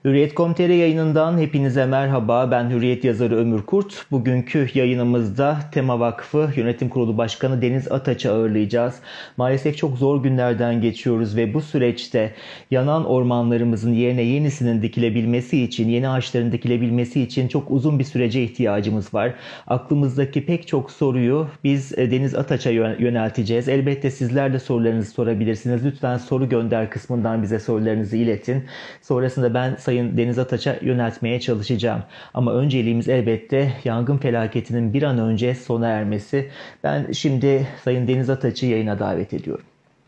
Hürriyet.com.tr yayınından hepinize merhaba. Ben Hürriyet yazarı Ömür Kurt. Bugünkü yayınımızda Tema Vakfı Yönetim Kurulu Başkanı Deniz Ataç'ı ağırlayacağız. Maalesef çok zor günlerden geçiyoruz ve bu süreçte yanan ormanlarımızın yerine yenisinin dikilebilmesi için, yeni ağaçların dikilebilmesi için çok uzun bir sürece ihtiyacımız var. Aklımızdaki pek çok soruyu biz Deniz Ataç'a yönelteceğiz. Elbette sizler de sorularınızı sorabilirsiniz. Lütfen soru gönder kısmından bize sorularınızı iletin. Sonrasında ben Sayın Deniz Ataç'a yöneltmeye çalışacağım. Ama önceliğimiz elbette yangın felaketinin bir an önce sona ermesi. Ben şimdi Sayın Deniz Ataç'ı yayına davet ediyorum.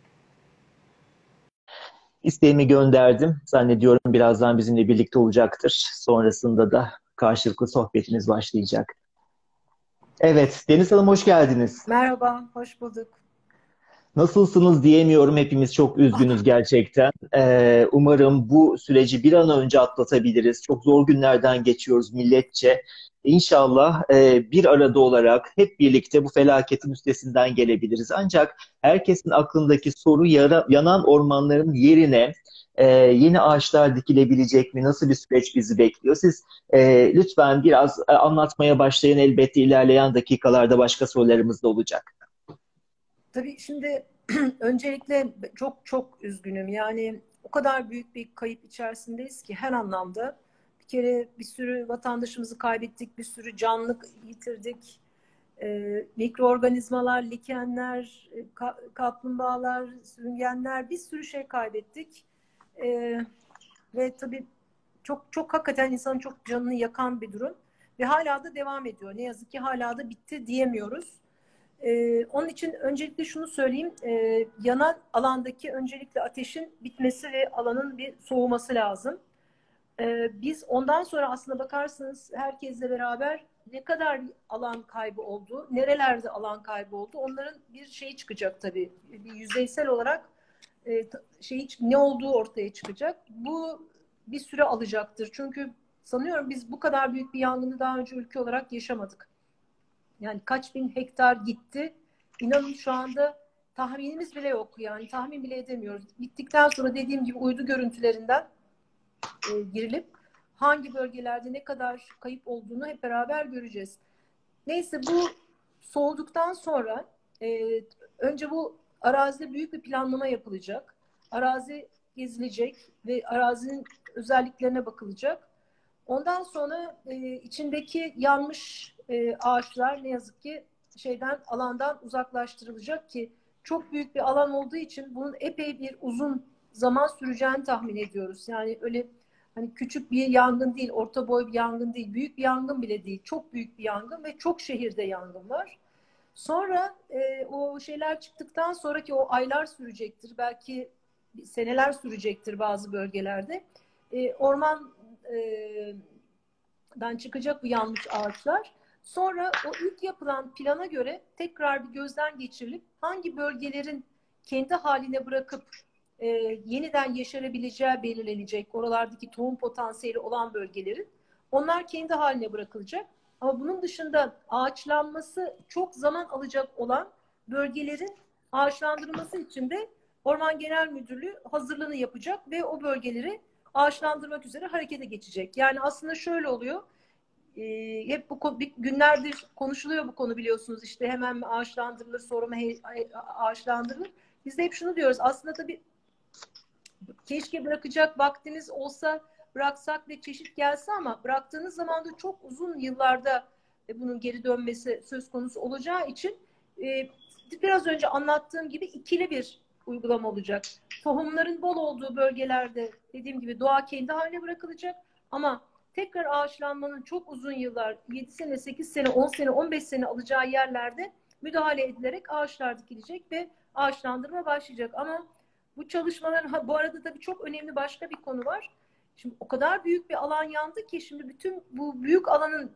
İsteğimi gönderdim. Zannediyorum birazdan bizimle birlikte olacaktır. Sonrasında da karşılıklı sohbetimiz başlayacak. Evet, Deniz Hanım hoş geldiniz. Merhaba, hoş bulduk. Nasılsınız diyemiyorum. Hepimiz çok üzgünüz gerçekten. Umarım bu süreci bir an önce atlatabiliriz. Çok zor günlerden geçiyoruz milletçe. İnşallah bir arada olarak hep birlikte bu felaketin üstesinden gelebiliriz. Ancak herkesin aklındaki soru yanan ormanların yerine yeni ağaçlar dikilebilecek mi? Nasıl bir süreç bizi bekliyor? Siz lütfen biraz anlatmaya başlayın. Elbette ilerleyen dakikalarda başka sorularımız da olacak. Tabii şimdi öncelikle çok çok üzgünüm. Yani o kadar büyük bir kayıp içerisindeyiz ki her anlamda. Bir kere bir sürü vatandaşımızı kaybettik, bir sürü canlı yitirdik. Mikroorganizmalar, likenler, kaplumbağalar, sürüngenler bir sürü şey kaybettik. Ve tabii çok çok hakikaten insanın çok canını yakan bir durum. Ve hala da devam ediyor. Ne yazık ki hala da bitti diyemiyoruz. Onun için öncelikle şunu söyleyeyim. Yanan alandaki öncelikle ateşin bitmesi ve alanın bir soğuması lazım. Biz ondan sonra aslında bakarsanız herkesle beraber ne kadar alan kaybı oldu, nerelerde alan kaybı oldu, onların bir şeyi çıkacak tabii. Bir yüzeysel olarak ne olduğu ortaya çıkacak. Bu bir süre alacaktır. Çünkü sanıyorum biz bu kadar büyük bir yangını daha önce ülke olarak yaşamadık. Yani kaç bin hektar gitti. İnanın şu anda tahminimiz bile yok. Yani tahmin bile edemiyoruz. Bittikten sonra dediğim gibi uydu görüntülerinden girilip hangi bölgelerde ne kadar kayıp olduğunu hep beraber göreceğiz. Neyse bu soğuduktan sonra önce bu arazide büyük bir planlama yapılacak. Arazi gezilecek ve arazinin özelliklerine bakılacak. Ondan sonra içindeki yanmış ağaçlar ne yazık ki alandan uzaklaştırılacak ki çok büyük bir alan olduğu için bunun epey bir uzun zaman süreceğini tahmin ediyoruz. Yani öyle hani küçük bir yangın değil, orta boy bir yangın değil, büyük bir yangın bile değil. Çok büyük bir yangın ve çok şehirde yangın var. Sonra o şeyler çıktıktan sonraki o aylar sürecektir. Belki seneler sürecektir bazı bölgelerde. Ormandan çıkacak bu yanmış ağaçlar. Sonra o ilk yapılan plana göre tekrar bir gözden geçirilip hangi bölgelerin kendi haline bırakıp yeniden yeşerebileceği belirlenecek. Oralardaki tohum potansiyeli olan bölgelerin. Onlar kendi haline bırakılacak. Ama bunun dışında ağaçlanması çok zaman alacak olan bölgelerin ağaçlandırılması için de Orman Genel Müdürlüğü hazırlığını yapacak ve o bölgeleri ağaçlandırmak üzere harekete geçecek. Yani aslında şöyle oluyor. Hep günlerdir konuşuluyor bu konu biliyorsunuz. İşte hemen mi ağaçlandırılır, sonra mı ağaçlandırılır? Biz de hep şunu diyoruz. Aslında tabii keşke bırakacak vaktimiz olsa bıraksak ve çeşit gelse ama bıraktığınız zaman da çok uzun yıllarda bunun geri dönmesi söz konusu olacağı için biraz önce anlattığım gibi ikili bir uygulama olacak. Tohumların bol olduğu bölgelerde dediğim gibi doğa kendi haline bırakılacak ama tekrar ağaçlanmanın çok uzun yıllar 7 sene, 8 sene, 10 sene, 15 sene alacağı yerlerde müdahale edilerek ağaçlar dikilecek ve ağaçlandırma başlayacak. Ama bu çalışmaların bu arada tabii çok önemli başka bir konu var. Şimdi o kadar büyük bir alan yandı ki şimdi bütün bu büyük alanın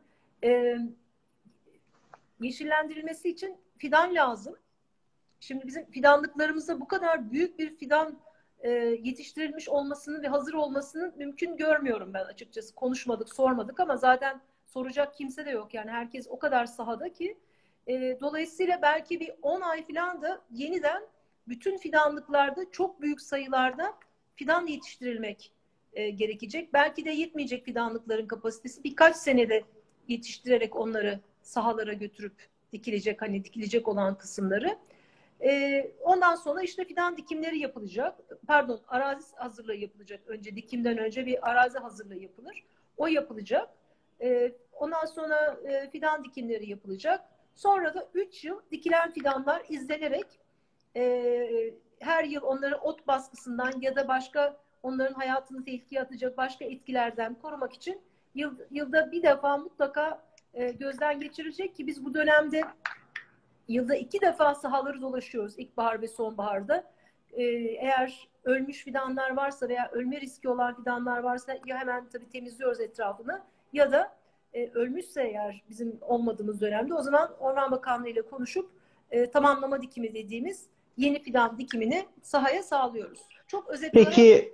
yeşillendirilmesi için fidan lazım. Şimdi bizim fidanlıklarımızda bu kadar büyük bir fidan yetiştirilmiş olmasının ve hazır olmasının mümkün görmüyorum ben açıkçası. Konuşmadık, sormadık ama zaten soracak kimse de yok. Yani herkes o kadar sahada ki dolayısıyla belki bir 10 ay falan da yeniden bütün fidanlıklarda çok büyük sayılarda fidan yetiştirilmek gerekecek. Belki de yetmeyecek fidanlıkların kapasitesi. Birkaç senede yetiştirerek onları sahalara götürüp dikilecek, hani dikilecek olan kısımları. Ondan sonra işte fidan dikimleri yapılacak. Pardon, arazi hazırlığı yapılacak. Önce dikimden önce bir arazi hazırlığı yapılır. O yapılacak. Ondan sonra fidan dikimleri yapılacak. Sonra da 3 yıl dikilen fidanlar izlenerek her yıl onları ot baskısından ya da başka onların hayatını tehlikeye atacak başka etkilerden korumak için yılda bir defa mutlaka gözden geçirecek ki biz bu dönemde yılda 2 defa sahaları dolaşıyoruz ilkbahar ve sonbaharda. Eğer ölmüş fidanlar varsa veya ölme riski olan fidanlar varsa ya hemen tabii temizliyoruz etrafını ya da ölmüşse eğer bizim olmadığımız dönemde o zaman Orman Bakanlığı ile konuşup tamamlama dikimi dediğimiz yeni fidan dikimini sahaya sağlıyoruz. Çok özet olarak.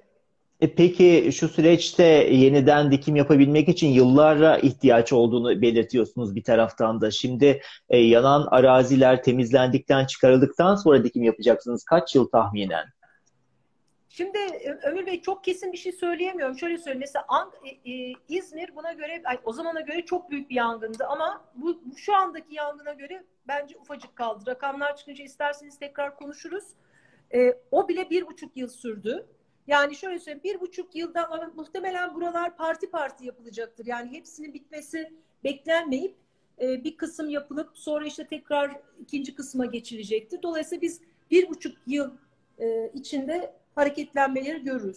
Peki şu süreçte yeniden dikim yapabilmek için yıllara ihtiyaç olduğunu belirtiyorsunuz bir taraftan da. Şimdi yanan araziler temizlendikten, çıkarıldıktan sonra dikim yapacaksınız. Kaç yıl tahminen? Şimdi Ömür Bey çok kesin bir şey söyleyemiyorum. Şöyle söyleyeyim. Mesela İzmir buna göre, o zamana göre çok büyük bir yangındı ama bu şu andaki yangına göre bence ufacık kaldı. Rakamlar çıkınca isterseniz tekrar konuşuruz. O bile 1,5 yıl sürdü. Yani şöyle söyleyeyim, 1,5 yılda muhtemelen buralar parti parti yapılacaktır. Yani hepsinin bitmesi beklenmeyip bir kısım yapılıp sonra işte tekrar ikinci kısma geçilecektir. Dolayısıyla biz 1,5 yıl içinde hareketlenmeleri görürüz.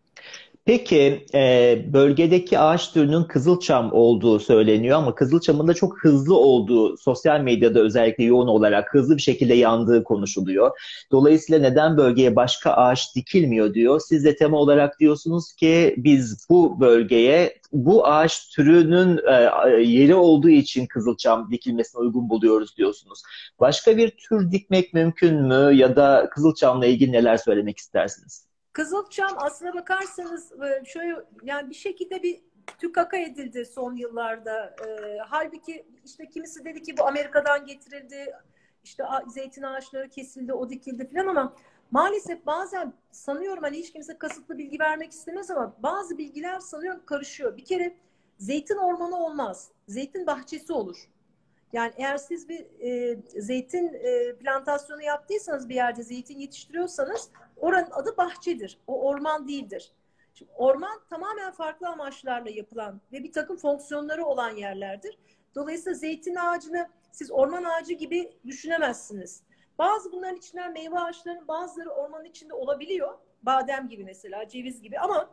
Peki bölgedeki ağaç türünün kızılçam olduğu söyleniyor ama kızılçamın da çok hızlı olduğu sosyal medyada özellikle yoğun olarak hızlı bir şekilde yandığı konuşuluyor. Dolayısıyla neden bölgeye başka ağaç dikilmiyor diyor. Siz de tema olarak diyorsunuz ki biz bu bölgeye bu ağaç türünün yeri olduğu için kızılçam dikilmesine uygun buluyoruz diyorsunuz. Başka bir tür dikmek mümkün mü ya da kızılçamla ilgili neler söylemek istersiniz? Kızılçam aslına bakarsanız şöyle yani bir şekilde bir tükaka edildi son yıllarda. Halbuki işte kimisi dedi ki bu Amerika'dan getirildi. İşte zeytin ağaçları kesildi, o dikildi falan ama maalesef bazen sanıyorum hani hiç kimse kasıtlı bilgi vermek istemez ama bazı bilgiler sanıyorum karışıyor. Bir kere zeytin ormanı olmaz. Zeytin bahçesi olur. Yani eğer siz bir zeytin plantasyonu yaptıysanız bir yerde zeytin yetiştiriyorsanız oranın adı bahçedir. O orman değildir. Şimdi orman tamamen farklı amaçlarla yapılan ve bir takım fonksiyonları olan yerlerdir. Dolayısıyla zeytin ağacını siz orman ağacı gibi düşünemezsiniz. Bazı bunların içinden meyve ağaçlarının bazıları ormanın içinde olabiliyor. Badem gibi mesela, ceviz gibi ama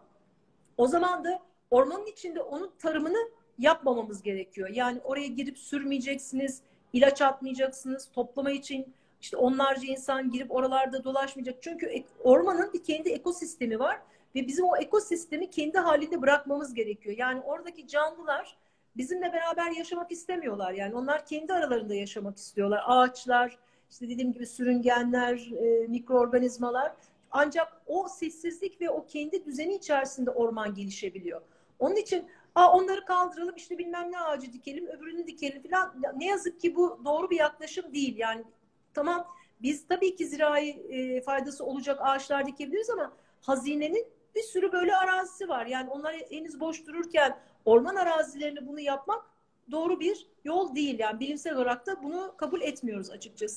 o zaman da ormanın içinde onun tarımını yapmamamız gerekiyor. Yani oraya girip sürmeyeceksiniz, ilaç atmayacaksınız, toplama için işte onlarca insan girip oralarda dolaşmayacak. Çünkü ormanın bir kendi ekosistemi var ve bizim o ekosistemi kendi halinde bırakmamız gerekiyor. Yani oradaki canlılar bizimle beraber yaşamak istemiyorlar. Yani onlar kendi aralarında yaşamak istiyorlar. Ağaçlar, işte dediğim gibi sürüngenler, mikroorganizmalar. Ancak o sessizlik ve o kendi düzeni içerisinde orman gelişebiliyor. Onun için onları kaldıralım işte bilmem ne ağacı dikelim öbürünü dikelim falan. Ne yazık ki bu doğru bir yaklaşım değil. Yani tamam biz tabii ki zirai faydası olacak ağaçlar dikebiliriz ama hazinenin bir sürü böyle arazisi var. Yani onlar henüz boş dururken orman arazilerine bunu yapmak doğru bir yol değil. Yani bilimsel olarak da bunu kabul etmiyoruz açıkçası.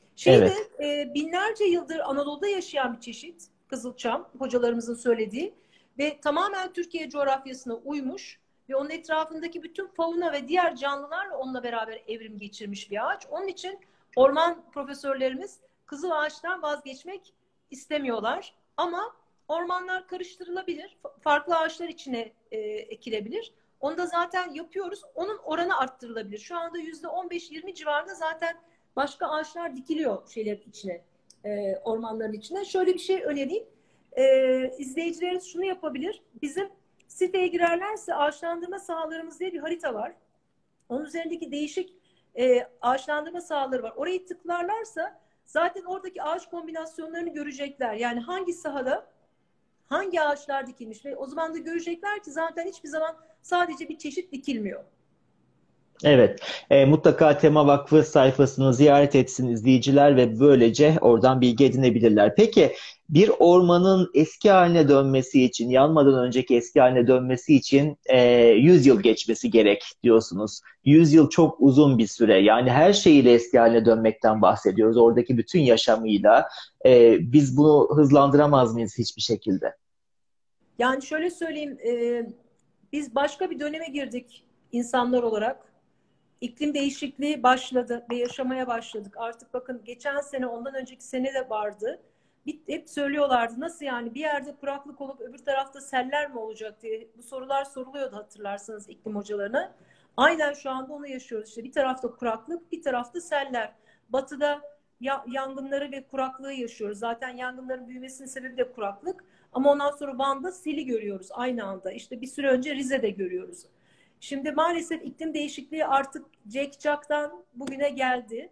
Evet. Binlerce yıldır Anadolu'da yaşayan bir çeşit kızılçam, hocalarımızın söylediği ve tamamen Türkiye coğrafyasına uymuş ve onun etrafındaki bütün fauna ve diğer canlılarla onunla beraber evrim geçirmiş bir ağaç. Onun için orman profesörlerimiz kızıl ağaçtan vazgeçmek istemiyorlar. Ama ormanlar karıştırılabilir, farklı ağaçlar içine ekilebilir. Onu da zaten yapıyoruz. Onun oranı arttırılabilir. Şu anda %15-20 civarında zaten başka ağaçlar dikiliyor şeyler içine, ormanların içine. Şöyle bir şey önereyim. İzleyicilerimiz şunu yapabilir. Bizim siteye girerlerse ağaçlandırma sahalarımız diye bir harita var. Onun üzerindeki değişik ağaçlandırma sahaları var. Orayı tıklarlarsa zaten oradaki ağaç kombinasyonlarını görecekler. Yani hangi sahada hangi ağaçlar dikilmiş ve o zaman da görecekler ki zaten hiçbir zaman sadece bir çeşit dikilmiyor. Evet, mutlaka Tema Vakfı sayfasını ziyaret etsin izleyiciler ve böylece oradan bilgi edinebilirler. Peki bir ormanın eski haline dönmesi için, yanmadan önceki eski haline dönmesi için 100 yıl geçmesi gerek diyorsunuz. 100 yıl çok uzun bir süre. Yani her şeyiyle eski haline dönmekten bahsediyoruz. Oradaki bütün yaşamıyla. Biz bunu hızlandıramaz mıyız hiçbir şekilde? Yani şöyle söyleyeyim, biz başka bir döneme girdik insanlar olarak. İklim değişikliği başladı ve yaşamaya başladık. Artık bakın geçen sene, ondan önceki sene de vardı. Hep söylüyorlardı, nasıl yani bir yerde kuraklık olup öbür tarafta seller mi olacak diye bu sorular soruluyordu, hatırlarsanız iklim hocalarına. Aynen şu anda onu yaşıyoruz. İşte bir tarafta kuraklık, bir tarafta seller. Batıda yangınları ve kuraklığı yaşıyoruz. Zaten yangınların büyümesinin sebebi de kuraklık. Ama ondan sonra Van'da seli görüyoruz aynı anda. İşte bir süre önce Rize'de görüyoruz. Şimdi maalesef iklim değişikliği artık Cekcak'tan bugüne geldi.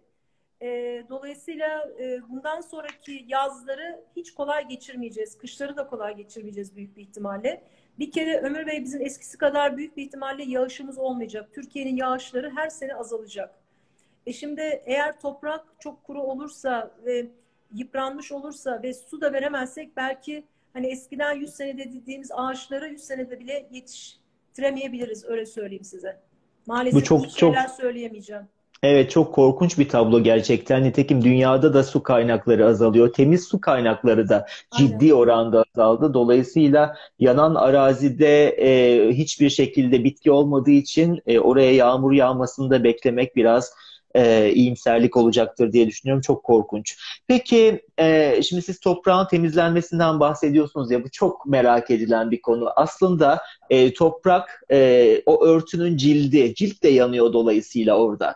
Dolayısıyla bundan sonraki yazları hiç kolay geçirmeyeceğiz. Kışları da kolay geçirmeyeceğiz büyük bir ihtimalle. Bir kere Ömür Bey, bizim eskisi kadar büyük bir ihtimalle yağışımız olmayacak. Türkiye'nin yağışları her sene azalacak. Şimdi eğer toprak çok kuru olursa ve yıpranmış olursa ve su da veremezsek, belki hani eskiden 100 senede dediğimiz ağaçları 100 senede bile yetiştiremeyebiliriz, öyle söyleyeyim size. Bu Maalesef iyi çok çok şeyler söyleyemeyeceğim. Evet, çok korkunç bir tablo gerçekten. Nitekim dünyada da su kaynakları azalıyor. Temiz su kaynakları da Aynen. ciddi oranda azaldı. Dolayısıyla yanan arazide hiçbir şekilde bitki olmadığı için oraya yağmur yağmasını da beklemek biraz iyimserlik olacaktır diye düşünüyorum. Çok korkunç. Peki şimdi siz toprağın temizlenmesinden bahsediyorsunuz ya, bu çok merak edilen bir konu. Aslında toprak o örtünün cildi, cilt de yanıyor dolayısıyla orada.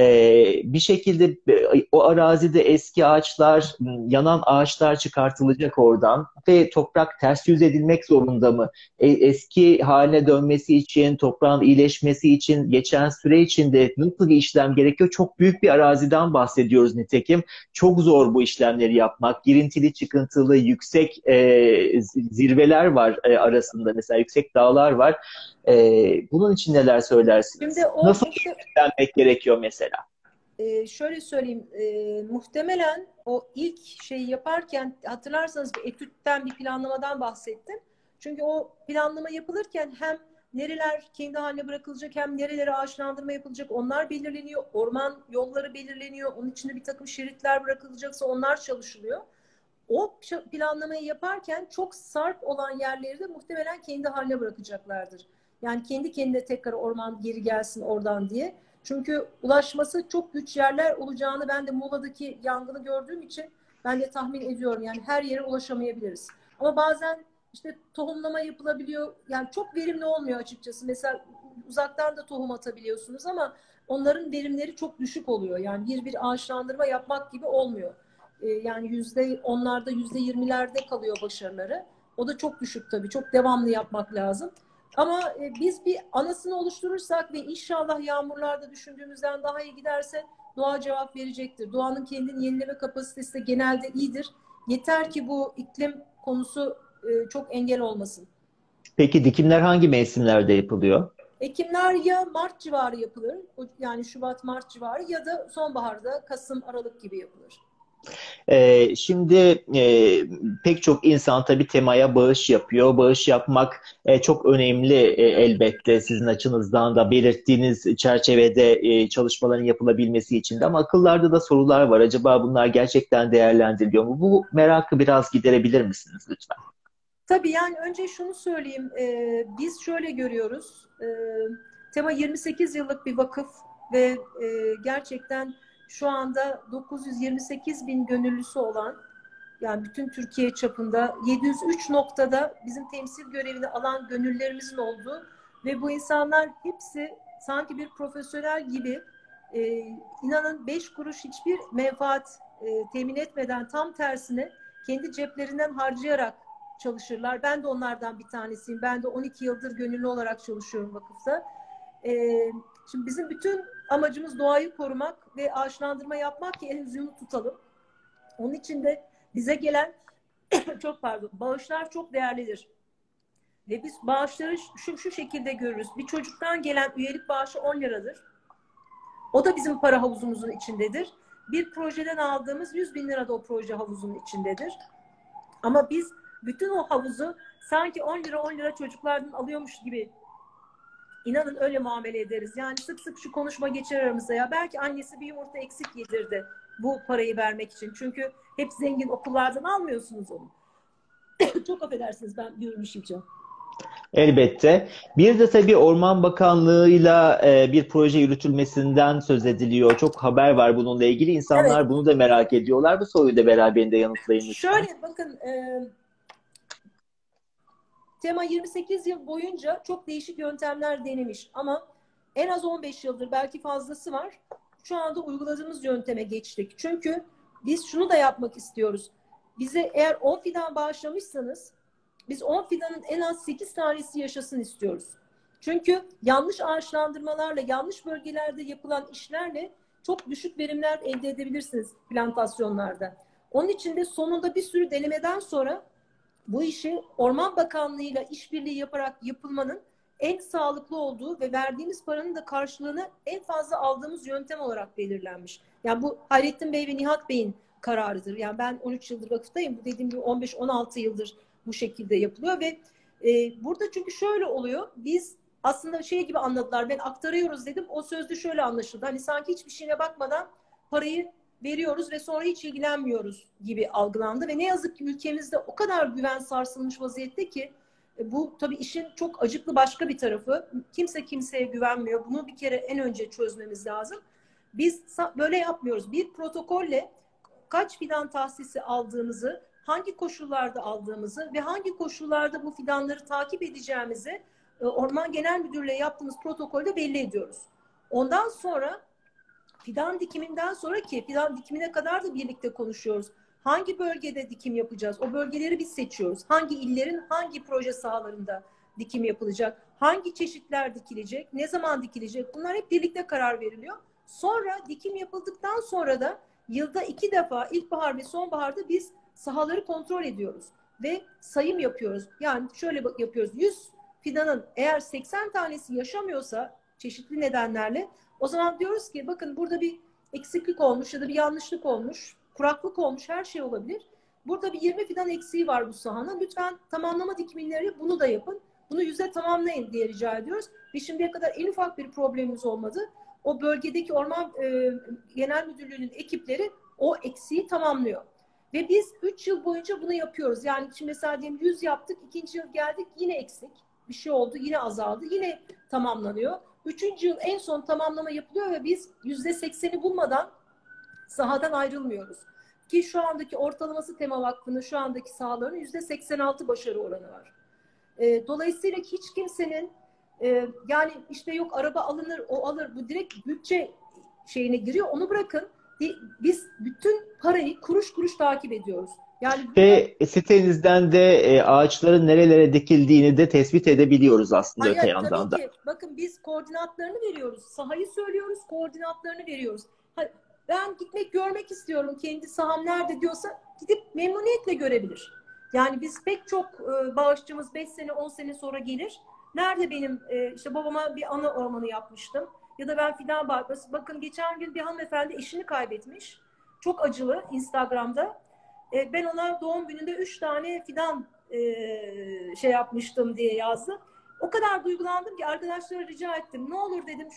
Bir şekilde o arazide eski ağaçlar, yanan ağaçlar çıkartılacak oradan ve toprak ters yüz edilmek zorunda mı? Eski haline dönmesi için, toprağın iyileşmesi için, geçen süre içinde nasıl bir işlem gerekiyor? Çok büyük bir araziden bahsediyoruz nitekim. Çok zor bu işlemleri yapmak. Girintili, çıkıntılı, yüksek zirveler var arasında. Mesela yüksek dağlar var. Bunun için neler söylersiniz? Şimdi o Nasıl beslenmek gerekiyor mesela? şöyle söyleyeyim, muhtemelen o ilk şeyi yaparken, hatırlarsanız bir etütten, bir planlamadan bahsettim. Çünkü o planlama yapılırken hem nereler kendi haline bırakılacak, hem nerelere ağaçlandırma yapılacak, onlar belirleniyor. Orman yolları belirleniyor. Onun içinde bir takım şeritler bırakılacaksa onlar çalışılıyor. O planlamayı yaparken çok sarp olan yerleri de muhtemelen kendi haline bırakacaklardır. Yani kendi kendine tekrar orman geri gelsin oradan diye. Çünkü ulaşması çok güç yerler olacağını ben de Muğla'daki yangını gördüğüm için ben de tahmin ediyorum. Yani her yere ulaşamayabiliriz. Ama bazen işte tohumlama yapılabiliyor. Yani çok verimli olmuyor açıkçası. Mesela uzaktan da tohum atabiliyorsunuz ama onların verimleri çok düşük oluyor. Yani bir ağaçlandırma yapmak gibi olmuyor. Yani onlarda %20'lerde kalıyor başarıları. O da çok düşük tabii. Çok devamlı yapmak lazım. Ama biz bir anasını oluşturursak ve inşallah yağmurlarda düşündüğümüzden daha iyi giderse doğa cevap verecektir. Doğanın kendini yenileme kapasitesi de genelde iyidir. Yeter ki bu iklim konusu çok engel olmasın. Peki dikimler hangi mevsimlerde yapılıyor? Ekimler ya Mart civarı yapılır, yani Şubat-Mart civarı, ya da sonbaharda Kasım-Aralık gibi yapılır. Şimdi pek çok insan tabii temaya bağış yapıyor. Bağış yapmak çok önemli elbette sizin açınızdan da belirttiğiniz çerçevede çalışmaların yapılabilmesi için de. Ama akıllarda da sorular var. Acaba bunlar gerçekten değerlendiriliyor mu? Bu merakı biraz giderebilir misiniz lütfen? Tabii, yani önce şunu söyleyeyim. Biz şöyle görüyoruz. Tema 28 yıllık bir vakıf ve gerçekten şu anda 928 bin gönüllüsü olan, yani bütün Türkiye çapında 703 noktada bizim temsil görevini alan gönüllerimizin olduğu ve bu insanlar hepsi sanki bir profesyonel gibi, e, inanın 5 kuruş hiçbir menfaat temin etmeden, tam tersine kendi ceplerinden harcayarak çalışırlar. Ben de onlardan bir tanesiyim. Ben de 12 yıldır gönüllü olarak çalışıyorum vakıfta. Şimdi bizim bütün amacımız doğayı korumak ve ağaçlandırma yapmak ki elimizi tutalım. Onun için de bize gelen çok pardon, bağışlar çok değerlidir. Ve biz bağışları şu şekilde görürüz. Bir çocuktan gelen üyelik bağışı 10 liradır. O da bizim para havuzumuzun içindedir. Bir projeden aldığımız 100.000 lira da o proje havuzunun içindedir. Ama biz bütün o havuzu sanki 10 lira 10 lira çocuklardan alıyormuş gibi, İnanın öyle muamele ederiz. Yani sık sık şu konuşma geçer aramızda, ya belki annesi bir yumurta eksik yedirdi bu parayı vermek için. Çünkü hep zengin okullardan almıyorsunuz onu. Çok affedersiniz, ben yürümüşüm. Elbette. Bir de tabii Orman Bakanlığı'yla bir proje yürütülmesinden söz ediliyor. Çok haber var bununla ilgili. Evet. İnsanlar bunu da merak ediyorlar. Bu soruyu da beraberinde yanıtlayın lütfen. Şöyle bakın, Tema 28 yıl boyunca çok değişik yöntemler denemiş ama en az 15 yıldır, belki fazlası var. Şu anda uyguladığımız yönteme geçtik. Çünkü biz şunu da yapmak istiyoruz. Bize eğer 10 fidan bağışlamışsanız biz 10 fidanın en az 8 tanesi yaşasın istiyoruz. Çünkü yanlış ağaçlandırmalarla, yanlış bölgelerde yapılan işlerle çok düşük verimler elde edebilirsiniz plantasyonlarda. Onun için de sonunda bir sürü denemeden sonra bu işi Orman Bakanlığı'yla işbirliği yaparak yapılmanın en sağlıklı olduğu ve verdiğimiz paranın da karşılığını en fazla aldığımız yöntem olarak belirlenmiş. Yani bu Hayrettin Bey ve Nihat Bey'in kararıdır. Yani ben 13 yıldır vakıftayım. Bu dediğim gibi 15-16 yıldır bu şekilde yapılıyor ve burada çünkü şöyle oluyor. Biz aslında şey gibi anladılar. Ben aktarıyoruz dedim. O sözde şöyle anlaşıldı. Hani sanki hiçbir şeyine bakmadan parayı veriyoruz ve sonra hiç ilgilenmiyoruz gibi algılandı ve ne yazık ki ülkemizde o kadar güven sarsılmış vaziyette ki bu tabii işin çok acıklı başka bir tarafı. Kimse kimseye güvenmiyor. Bunu bir kere en önce çözmemiz lazım. Biz böyle yapmıyoruz. Bir protokolle kaç fidan tahsisi aldığımızı, hangi koşullarda aldığımızı ve hangi koşullarda bu fidanları takip edeceğimizi Orman Genel Müdürlüğü'yle yaptığımız protokolde belli ediyoruz. Ondan sonra fidan dikiminden sonra, ki fidan dikimine kadar da birlikte konuşuyoruz. Hangi bölgede dikim yapacağız? O bölgeleri biz seçiyoruz. Hangi illerin hangi proje sahalarında dikim yapılacak? Hangi çeşitler dikilecek? Ne zaman dikilecek? Bunlar hep birlikte karar veriliyor. Sonra dikim yapıldıktan sonra da yılda 2 defa, ilkbahar ve sonbaharda biz sahaları kontrol ediyoruz. Ve sayım yapıyoruz. Yani şöyle yapıyoruz. 100 fidanın eğer 80 tanesi yaşamıyorsa çeşitli nedenlerle, o zaman diyoruz ki bakın burada bir eksiklik olmuş ya da bir yanlışlık olmuş, kuraklık olmuş, her şey olabilir. Burada bir 20 fidan eksiği var bu sahanın. Lütfen tamamlama dikimleri bunu da yapın. Bunu %100 tamamlayın diye rica ediyoruz. Ve şimdiye kadar en ufak bir problemimiz olmadı. O bölgedeki Orman Genel Müdürlüğü'nün ekipleri o eksiği tamamlıyor. Ve biz 3 yıl boyunca bunu yapıyoruz. Yani şimdi mesela diyelim 100 yaptık, ikinci yıl geldik yine eksik. Bir şey oldu, yine azaldı, yine tamamlanıyor. Üçüncü yıl en son tamamlama yapılıyor ve biz %80'i bulmadan sahadan ayrılmıyoruz. Ki şu andaki ortalaması Tema Vakfı'nın şu andaki sahalarının %86 başarı oranı var. Dolayısıyla hiç kimsenin yani işte yok araba alınır, o alır, bu direkt bütçe şeyine giriyor. Onu bırakın. Biz bütün parayı kuruş kuruş takip ediyoruz. Yani Ve sitenizden de ağaçların nerelere dikildiğini de tespit edebiliyoruz aslında öte hayır, yandan tabii da. ki. Bakın biz koordinatlarını veriyoruz. Sahayı söylüyoruz, koordinatlarını veriyoruz. Ben gitmek, görmek istiyorum. Kendi saham nerede diyorsa gidip memnuniyetle görebilir. Yani biz pek çok bağışçımız 5 sene, 10 sene sonra gelir. Nerede benim işte babama bir ana ormanı yapmıştım. Ya da ben fidan bahçesi. Bakın geçen gün bir hanımefendi eşini kaybetmiş. Çok acılı Instagram'da. Ben ona doğum gününde 3 tane fidan şey yapmıştım diye yazdı. O kadar duygulandım ki arkadaşlara rica ettim. Ne olur dedim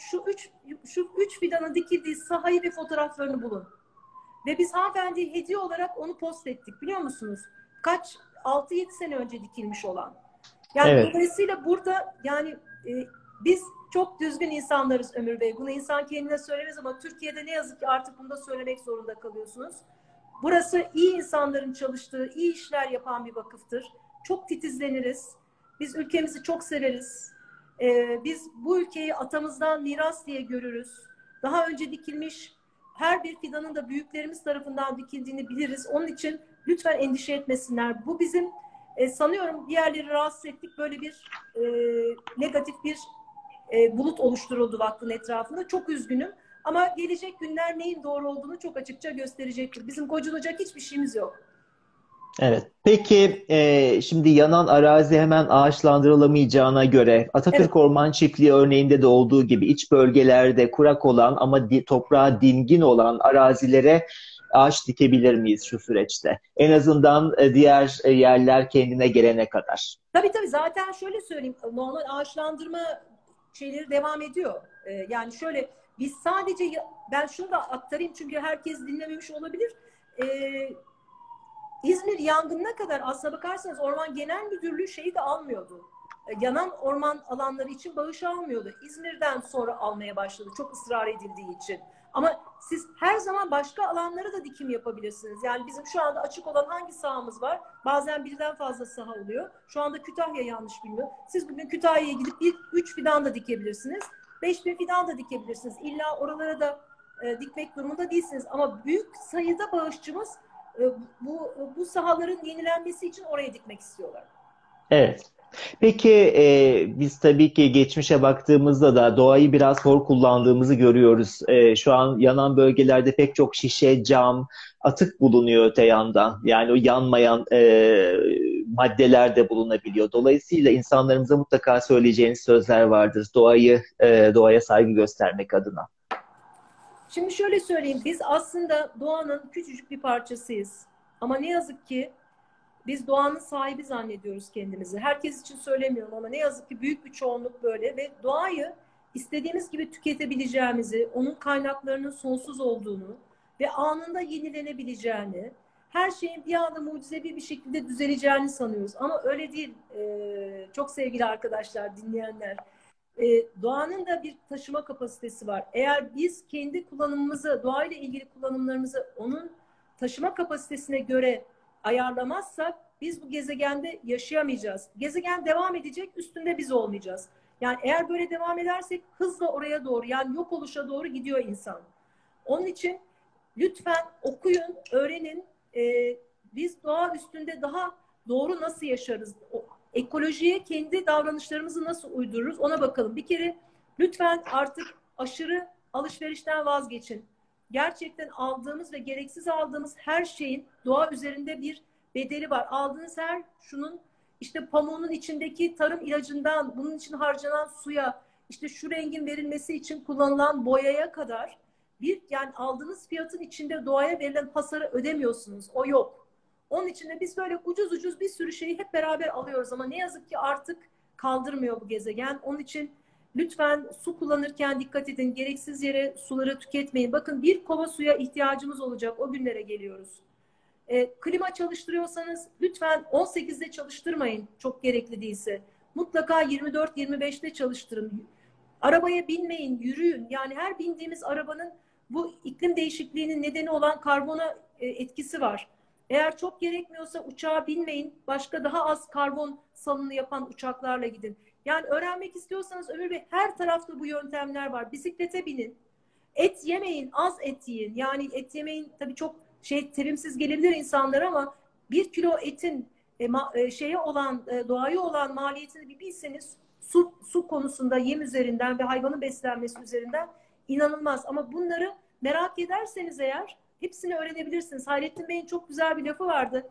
şu üç fidanın dikildiği sahayı ve fotoğraflarını bulun. Ve biz hanımefendiye hediye olarak onu post ettik, biliyor musunuz? Kaç 6-7 sene önce dikilmiş olan. Yani Evet. dolayısıyla burada yani biz çok düzgün insanlarız Ömür Bey. Bunu insan kendine söylemez ama Türkiye'de ne yazık ki artık bunu da söylemek zorunda kalıyorsunuz. Burası iyi insanların çalıştığı, iyi işler yapan bir vakıftır. Çok titizleniriz. Biz ülkemizi çok severiz. Biz bu ülkeyi atamızdan miras diye görürüz. Daha önce dikilmiş her bir fidanın da büyüklerimiz tarafından dikildiğini biliriz. Onun için lütfen endişe etmesinler. Bu bizim sanıyorum diğerleri rahatsız ettik. Böyle bir negatif bir bulut oluşturuldu vakfın etrafında. Çok üzgünüm. Ama gelecek günler neyin doğru olduğunu çok açıkça gösterecektir. Bizim gocunacak hiçbir şeyimiz yok. Evet. Peki şimdi yanan arazi hemen ağaçlandırılamayacağına göre Evet. Atatürk Orman Çiftliği örneğinde de olduğu gibi iç bölgelerde kurak olan ama toprağa dingin olan arazilere ağaç dikebilir miyiz şu süreçte? En azından diğer yerler kendine gelene kadar. Tabii tabii, zaten şöyle söyleyeyim, normal ağaçlandırma şeyleri devam ediyor. Yani şöyle, biz sadece, ben şunu da aktarayım çünkü herkes dinlememiş olabilir. Ee, İzmir yangınına kadar aslına bakarsanız Orman Genel Müdürlüğü şeyi de almıyordu. Yanan orman alanları için bağış almıyordu. İzmir'den sonra almaya başladı, çok ısrar edildiği için. Ama siz her zaman başka alanlara da dikim yapabilirsiniz. Yani bizim şu anda açık olan hangi sahamız var? Bazen birden fazla saha oluyor. Şu anda Kütahya yanlış bilmiyor. Siz bugün Kütahya'ya gidip 3 fidan da dikebilirsiniz. 5.000 fidan da dikebilirsiniz. İlla oralara da dikmek durumunda değilsiniz. Ama büyük sayıda bağışçımız e, bu sahaların yenilenmesi için oraya dikmek istiyorlar. Evet. Peki biz tabii ki geçmişe baktığımızda da doğayı biraz hor kullandığımızı görüyoruz. Şu an yanan bölgelerde pek çok şişe, cam, atık bulunuyor öte yandan. Yani o yanmayan maddeler de bulunabiliyor. Dolayısıyla insanlarımıza mutlaka söyleyeceğiniz sözler vardır. Doğaya saygı göstermek adına. Şimdi şöyle söyleyeyim, biz aslında doğanın küçücük bir parçasıyız. Ama ne yazık ki biz doğanın sahibi zannediyoruz kendimizi. Herkes için söylemiyorum ama ne yazık ki büyük bir çoğunluk böyle ve doğayı istediğimiz gibi tüketebileceğimizi, onun kaynaklarının sonsuz olduğunu ve anında yenilenebileceğini, her şeyin bir anda mucizevi bir şekilde düzeleceğini sanıyoruz. Ama öyle değil. Çok sevgili arkadaşlar, dinleyenler. Doğanın da bir taşıma kapasitesi var. Eğer biz kendi kullanımımızı, doğayla ilgili kullanımlarımızı onun taşıma kapasitesine göre ayarlamazsak biz bu gezegende yaşayamayacağız. Gezegen devam edecek, üstünde biz olmayacağız. Yani eğer böyle devam edersek hızla oraya doğru, yani yok oluşa doğru gidiyor insan. Onun için lütfen okuyun, öğrenin. Biz doğa üstünde daha doğru nasıl yaşarız? Ekolojiye kendi davranışlarımızı nasıl uydururuz? Ona bakalım. Bir kere lütfen artık aşırı alışverişten vazgeçin. Gerçekten aldığımız ve gereksiz aldığımız her şeyin doğa üzerinde bir bedeli var. Aldığınız her şunun, işte pamuğunun içindeki tarım ilacından, bunun için harcanan suya, işte şu rengin verilmesi için kullanılan boyaya kadar bir, yani aldığınız fiyatın içinde doğaya verilen hasarı ödemiyorsunuz. O yok. Onun için de biz böyle ucuz ucuz bir sürü şeyi hep beraber alıyoruz ama ne yazık ki artık kaldırmıyor bu gezegen. Onun için lütfen su kullanırken dikkat edin. Gereksiz yere suları tüketmeyin. Bakın, bir kova suya ihtiyacımız olacak. O günlere geliyoruz. Klima çalıştırıyorsanız lütfen 18'de çalıştırmayın çok gerekli değilse. Mutlaka 24-25'te çalıştırın. Arabaya binmeyin, yürüyün. Yani her bindiğimiz arabanın bu iklim değişikliğinin nedeni olan karbona etkisi var. Eğer çok gerekmiyorsa uçağa binmeyin. Başka daha az karbon salını yapan uçaklarla gidin. Yani öğrenmek istiyorsanız Ömür Bey, her tarafta bu yöntemler var. Bisiklete binin. Et yemeyin, az et yiyin. Yani et yemeyin tabii, çok terimsiz gelebilir insanlar ama 1 kilo etin şeye olan doğaya olan maliyetini bir bilseniz, su konusunda yem üzerinden ve hayvanın beslenmesi üzerinden inanılmaz. Ama bunları merak ederseniz eğer hepsini öğrenebilirsiniz. Hayrettin Bey'in çok güzel bir lafı vardı.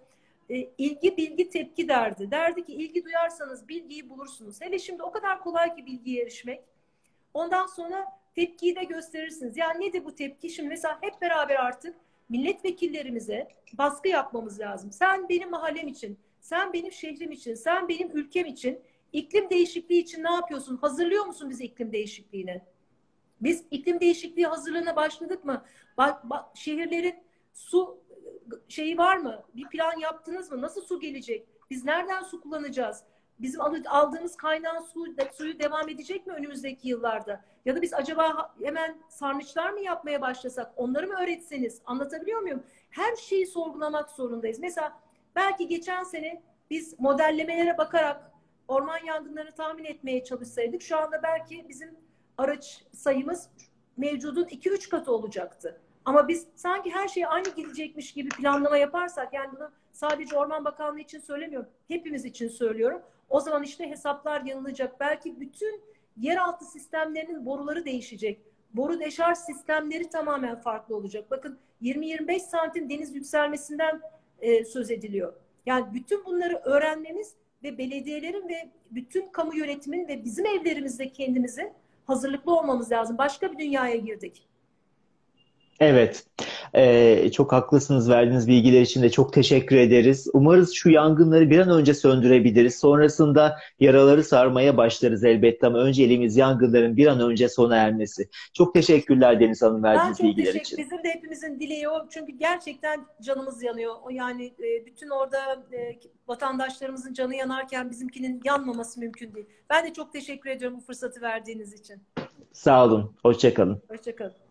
İlgi, bilgi, tepki derdi. Derdi ki ilgi duyarsanız bilgiyi bulursunuz. Hele şimdi o kadar kolay ki bilgiye erişmek. Ondan sonra tepkiyi de gösterirsiniz. Yani nedir bu tepki? Şimdi mesela hep beraber artık milletvekillerimize baskı yapmamız lazım. Sen benim mahallem için, sen benim şehrim için, sen benim ülkem için, iklim değişikliği için ne yapıyorsun? Hazırlıyor musun bizi iklim değişikliğine? Biz iklim değişikliği hazırlığına başladık mı? Şehirlerin su şeyi var mı? Bir plan yaptınız mı? Nasıl su gelecek? Biz nereden su kullanacağız? Bizim aldığımız kaynağın suyu devam edecek mi önümüzdeki yıllarda? Ya da biz acaba hemen sarnıçlar mı yapmaya başlasak? Onları mı öğretseniz? Anlatabiliyor muyum? Her şeyi sorgulamak zorundayız. Mesela belki geçen sene biz modellemelere bakarak orman yangınlarını tahmin etmeye çalışsaydık, şu anda belki bizim araç sayımız mevcudun 2-3 katı olacaktı. Ama biz sanki her şey aynı gidecekmiş gibi planlama yaparsak, yani bunu sadece Orman Bakanlığı için söylemiyorum, hepimiz için söylüyorum. O zaman işte hesaplar yanılacak. Belki bütün yeraltı sistemlerinin boruları değişecek. Boru deşarj sistemleri tamamen farklı olacak. Bakın, 20-25 santim deniz yükselmesinden söz ediliyor. Yani bütün bunları öğrenmemiz ve belediyelerin ve bütün kamu yönetimin ve bizim evlerimizde kendimize hazırlıklı olmamız lazım. Başka bir dünyaya girdik. Evet, çok haklısınız. Verdiğiniz bilgiler için de çok teşekkür ederiz. Umarız şu yangınları bir an önce söndürebiliriz. Sonrasında yaraları sarmaya başlarız elbette ama önceliğimiz yangınların bir an önce sona ermesi. Çok teşekkürler Deniz Hanım Ben verdiğiniz çok bilgiler teşekkür. için. Bizim de hepimizin dileği o. Çünkü gerçekten canımız yanıyor. O yani bütün orada vatandaşlarımızın canı yanarken bizimkinin yanmaması mümkün değil. Ben de çok teşekkür ediyorum bu fırsatı verdiğiniz için. Sağ olun, hoşça kalın. Hoşça kalın.